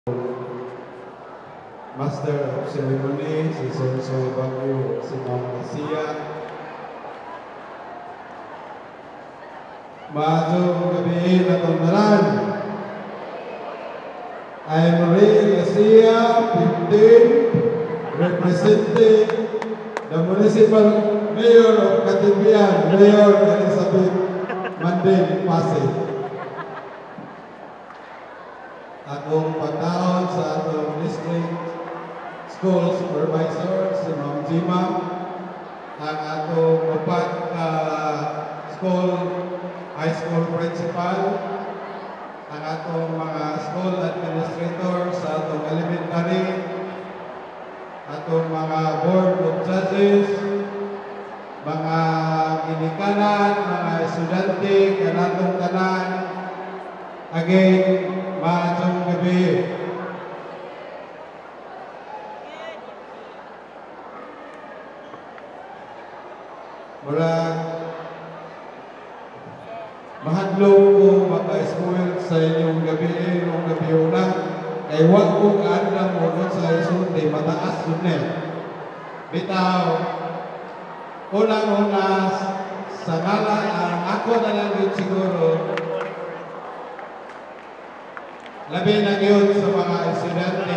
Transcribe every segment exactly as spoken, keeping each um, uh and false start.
Master of Ceremony, si Sonsoy Bagyo, si Ma'am Garcia. Maayong gabi na tundanan. I am Marie Garcia, fifteen, representing the Municipal Mayor of Katibian, Mayor Elizabeth Manding Pasig. Akong pagdaon sa atong district school supervisor, si Ma'am Jima, ang atong upat uh, school, high school principal, ang atong mga school administrator sa atong elementary, atong mga board of judges, mga ginikanan, mga estudyante, kanatong tanan. Again, maayong gabi. Murag mahadlong ko maka-school sa inyong gabi inyong gabi una kay wag ko kaandang mo sa isunod mataas yun eh. Bitaw, unang-una sa ngala ang ako na lang yun siguro labi na yun sa mga estudyante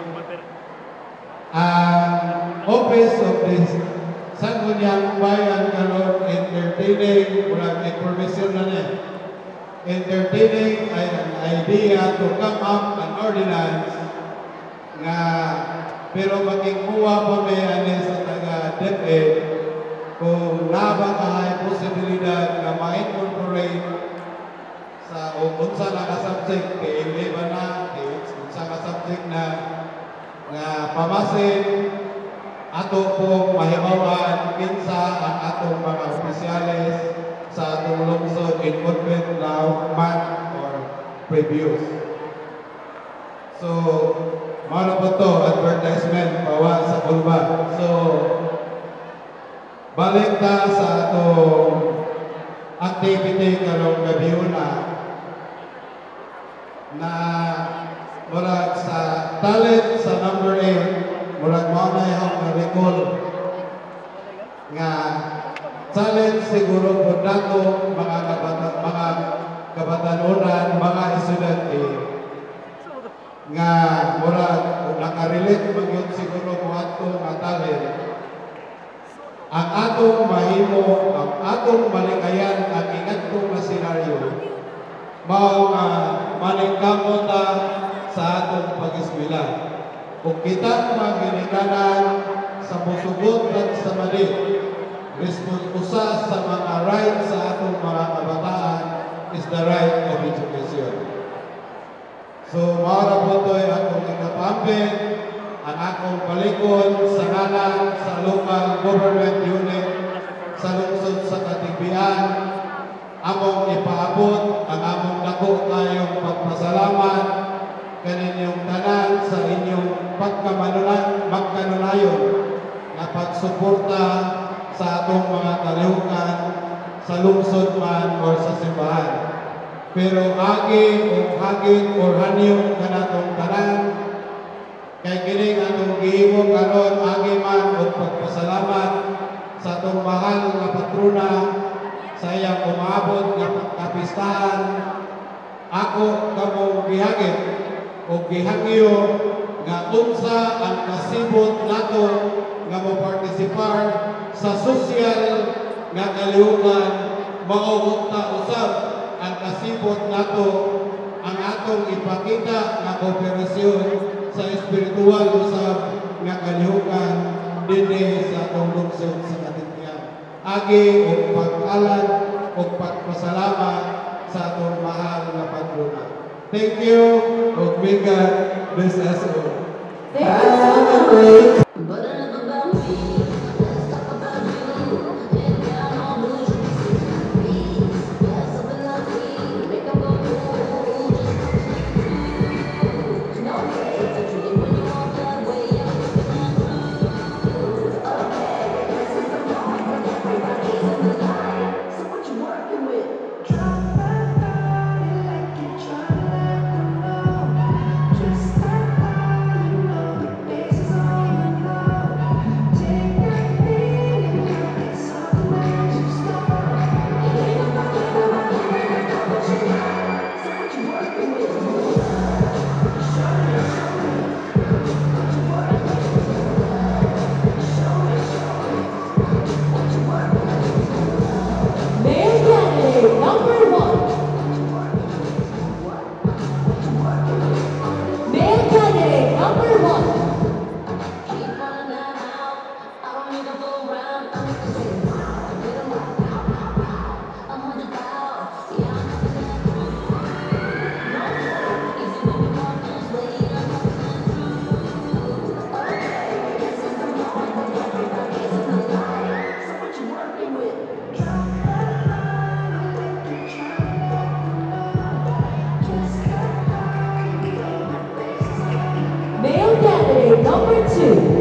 ang office of this Sangguniang Bayan karon entertaining murag information na niya. Entertaining ay an idea to come up an ordinance nga pero magingkuha pa may ani sa taga DepEd kung naba ka posibilidad na ma-incorporate sa o unsa na ka subject kay iba na kay unsa ka subject na nga pamasin ato pong mahimawan kinsa ang atong mga opisyales sa atong lungsod involvement now month or previous. So, mara po to advertisement pawa sa Bulba. So, balik ta sa atong activity karong gabi una na murag sa talent sa number eight murag mo na yung na-recall nga challenge siguro po nato mga kabata, mga kabatanunan, mga estudyante nga murag nakarelate magyud siguro po ato nga talent ang atong mahimo, ang atong malikayan ang ingatong na senaryo mao nga maningkamot sa atong pag-eskwela. Kung kita maginikanan sa musugot at sa mali, responsa sa mga rights sa atong mga kabataan is the right of education. So, maura po ito ay akong ikapampi, ang akong palikod sa ngalan sa local government unit sa lungsod sa Katibian, among ipaabot ang among dako kayong pagpasalamat kaninyong tanan sa inyong pagkamanunan, magkanunayon na pagsuporta sa atong mga kalihukan sa lungsod man o sa simbahan. Pero agi o hagin o hanyong kanatong tanan kay kining atong gihimo karon agi man o pagpasalamat sa atong mahal nga patrona sa iyang umaabot nga kapistahan. Ako kamo gihagit o gihangyo nga unsa ang kasibot nato nga mo-participar sa sosyal nga kalihukan mao ta usab ang kasibot nato ang atong ipakita nga kooperasyon sa espiritual usab nga kalihukan dinhi sa atong lungsod sa Katibian. Agi og pag-alad og pagpasalamat sa atong mahal nga patrona. Thank you, og may God bless us all. Thank you. Drop my body like you're trying to let me know. Just number two.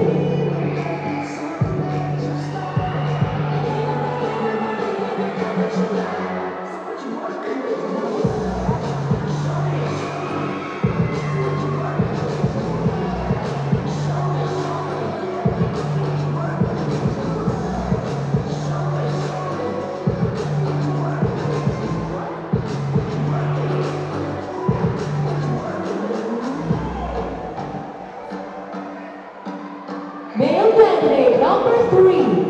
Male candidate number three.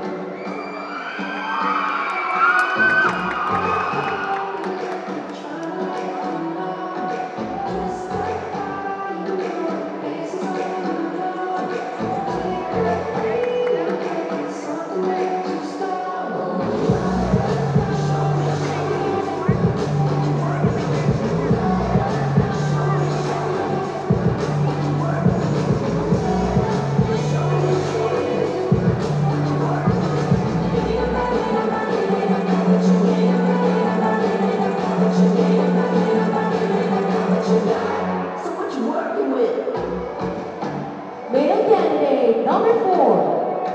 Male candidate number four.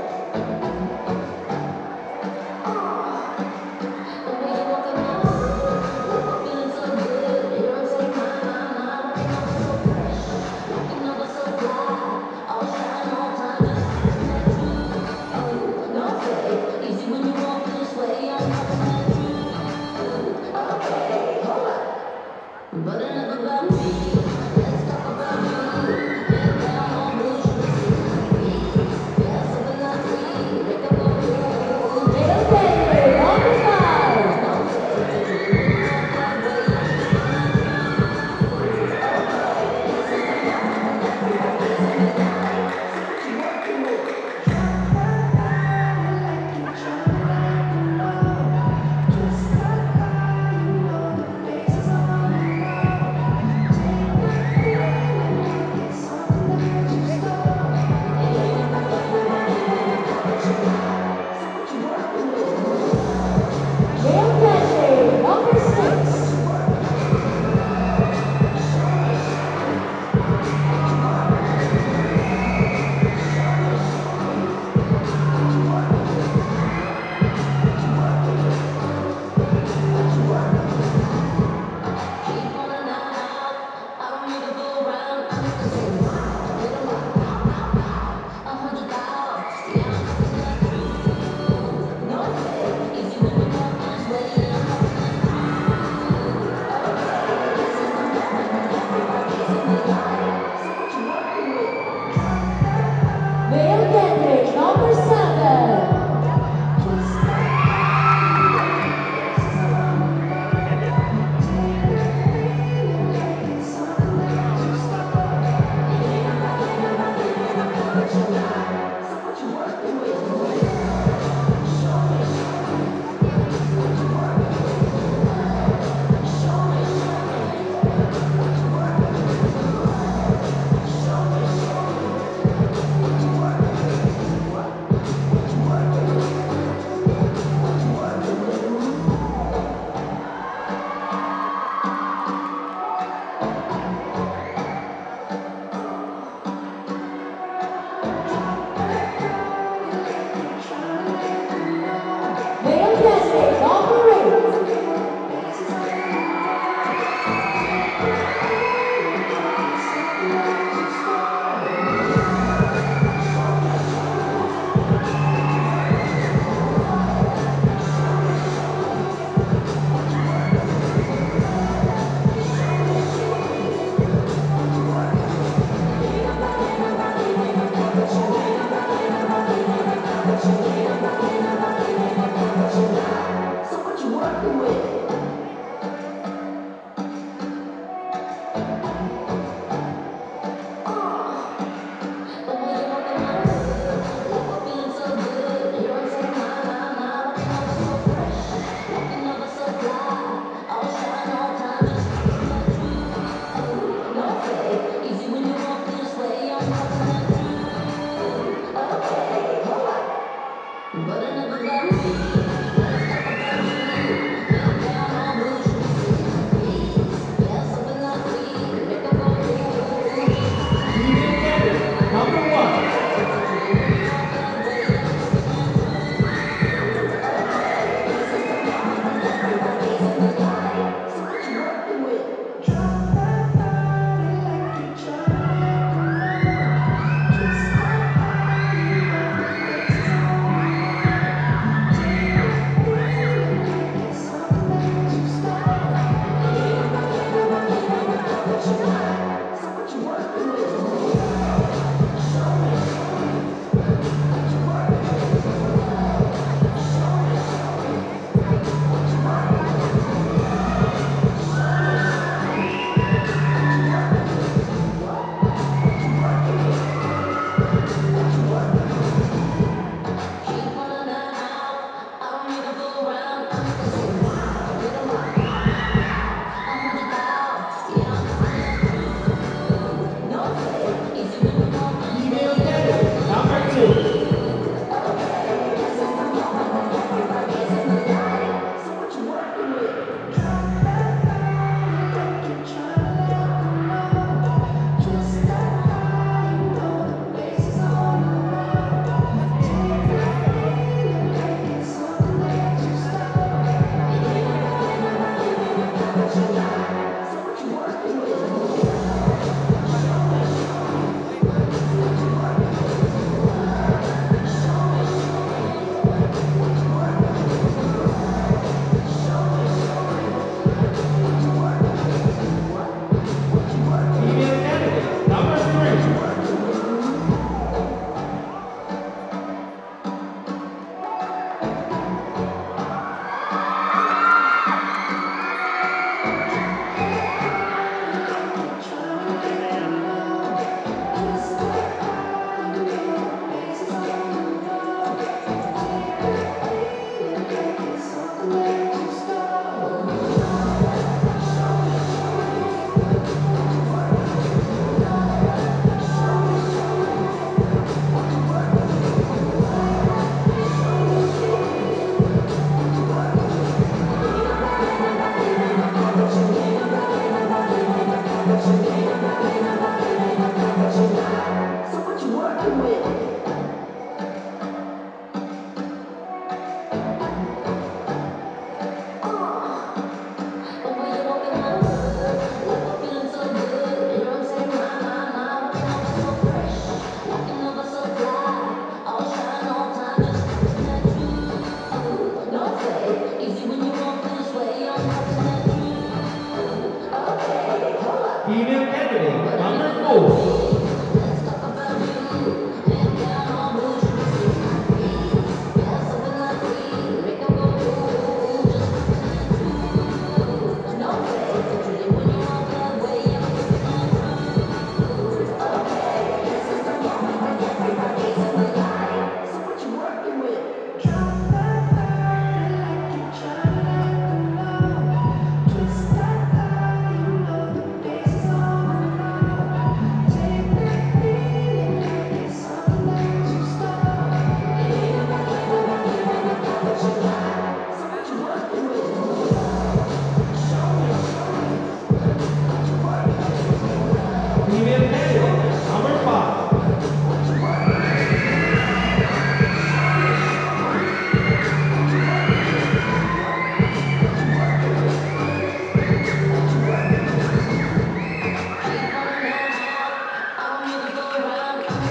Male candidate number seven.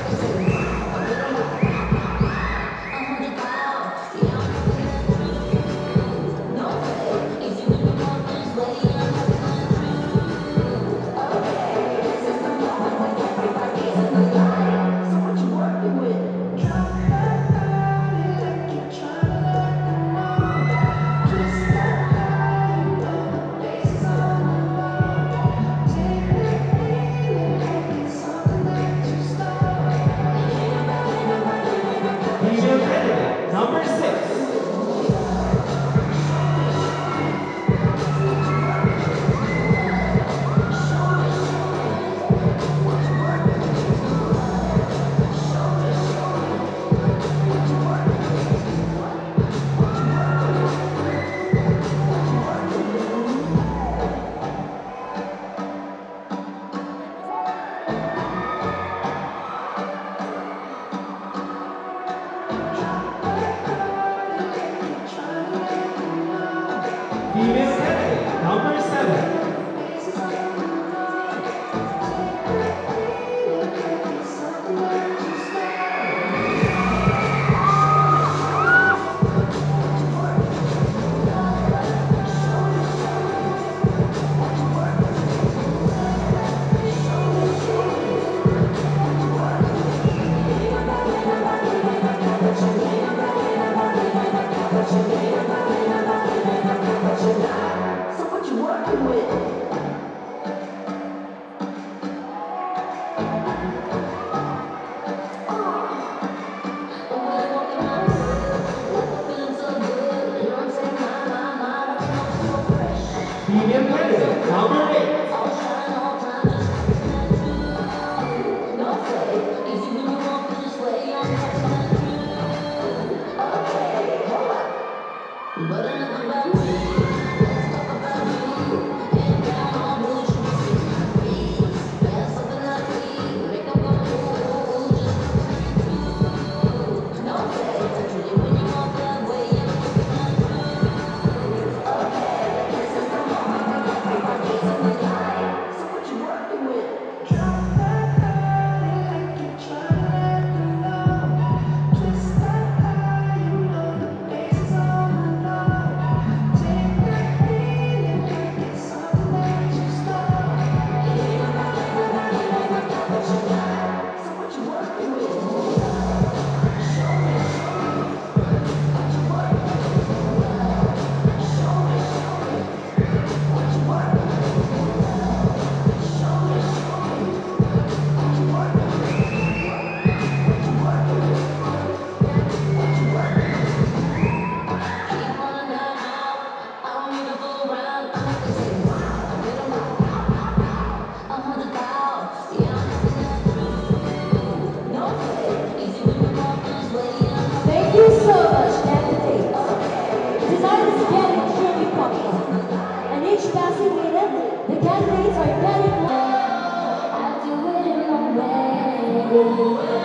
Female candidate number six. Female candidate number seven. So what you working with? Female candidate number eight. But enough about me. Let's talk about me. And down on blue shoes. Yeah, something like me. Make them go ooh, just no face. Actually, when you walk that way, you know it's not true. Okay, this is the moment when everybody's in the light. So what you working with? Drop that body like you're trying to let them know. Twist that eye, you know the bass is on the low. Take that feeling like it's something that you stole. It ain't about everybody, it ain't about what you got. So what you working with? Show me, show me. What you working with? Show me, show me. What you working with? Show me, show me. What you working with? What you working with? What you working with? Keep running down out. I don't need to fool around. I'm gonna say wow. I get 'em out. A hundred thousand. Yeah, I'm looking at you. No way. Easy when you walk this way. I'm not Thank you so much, candidates. Tonight is getting extremely popular. And each passing minute, the candidates are getting I'll do it in my way.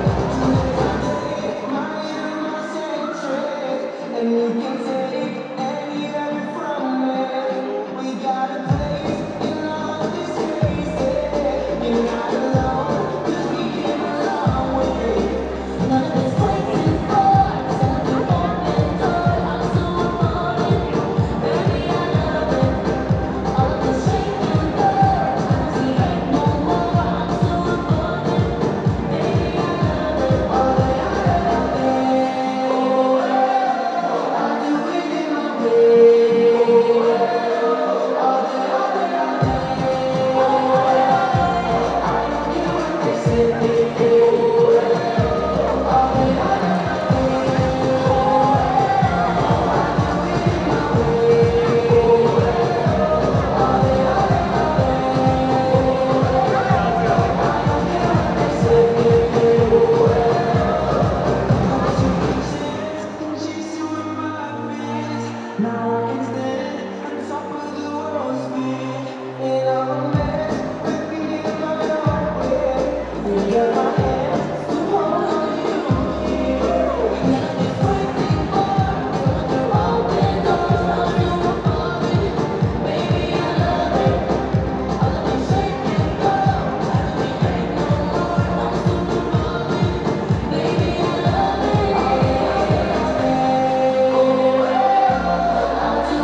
And you can take I'll do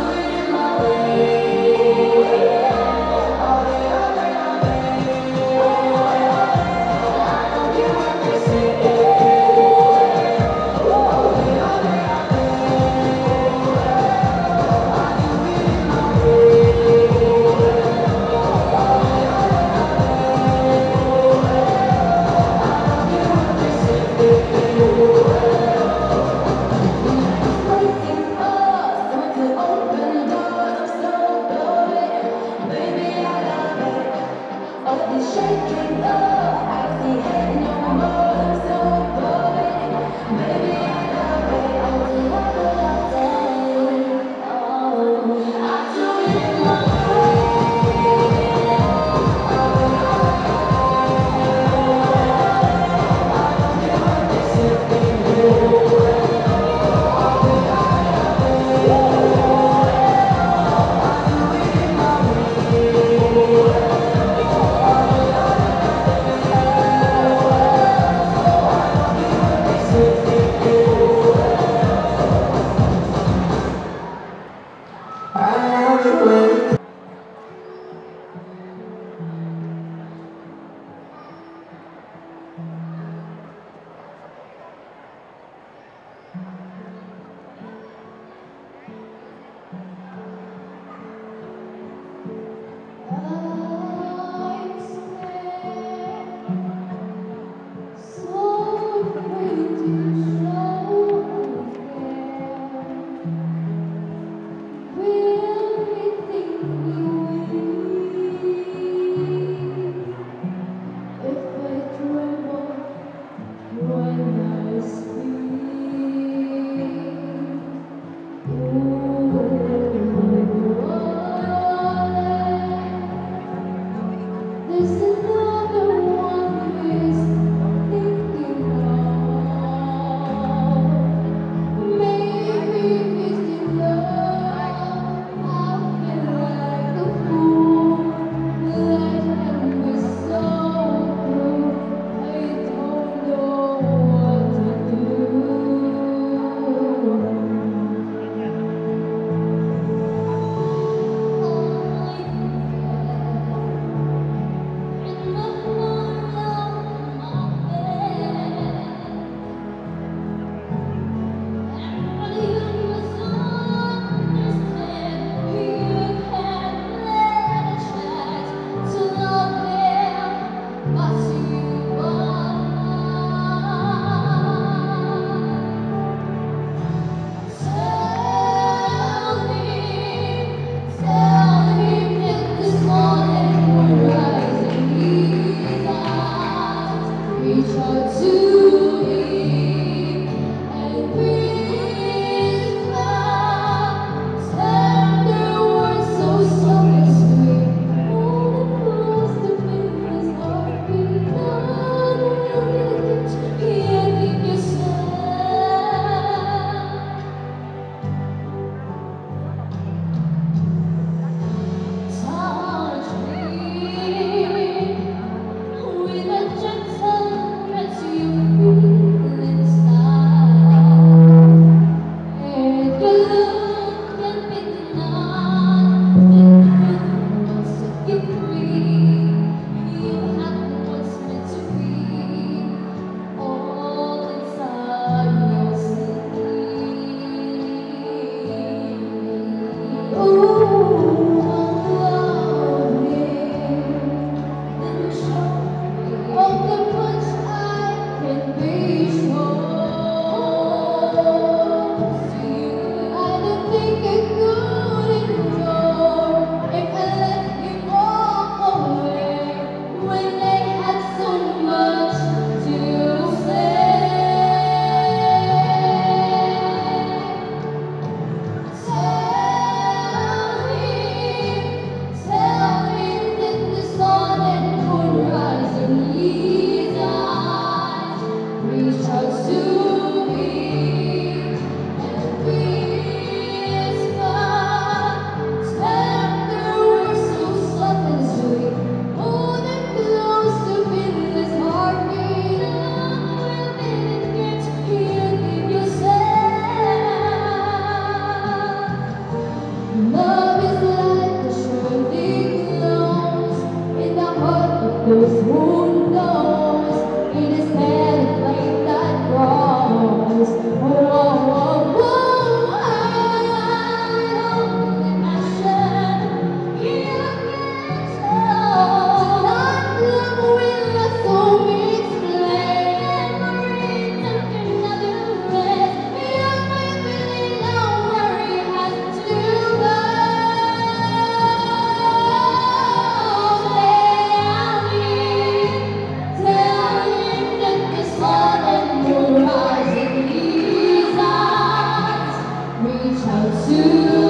Reach out to